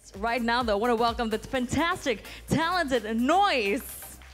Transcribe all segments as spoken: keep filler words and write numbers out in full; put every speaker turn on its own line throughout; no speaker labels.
Yes, right now though, I want to welcome the fantastic, talented NOOICE.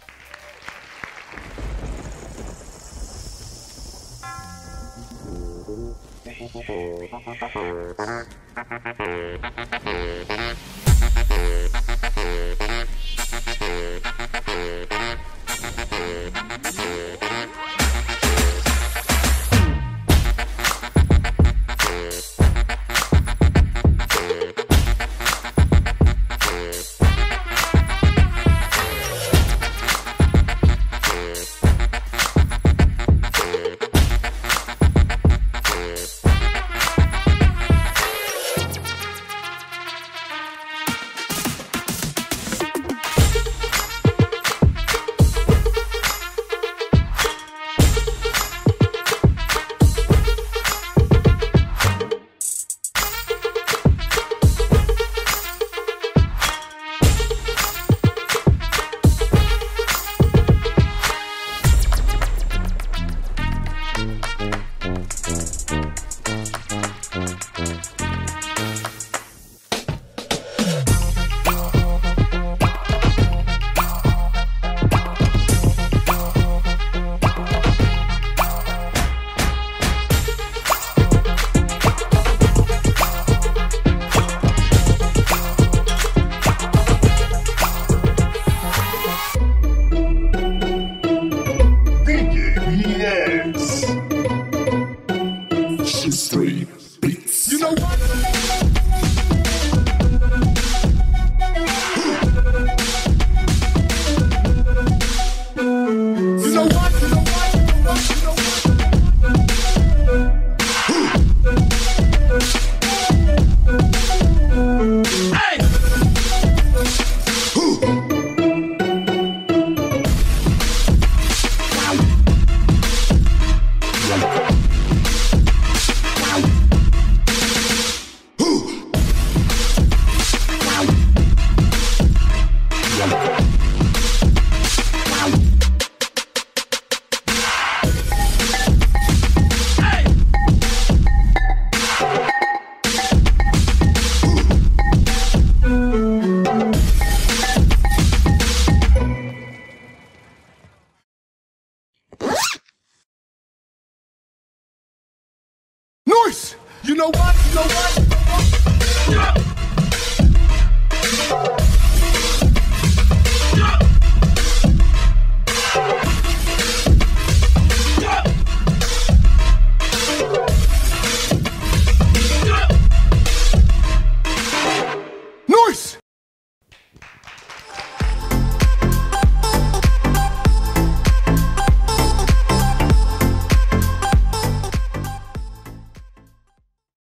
Three beats. You know what? You know what? You know what? You know what? You know what? Hey! NOOICE! You know what?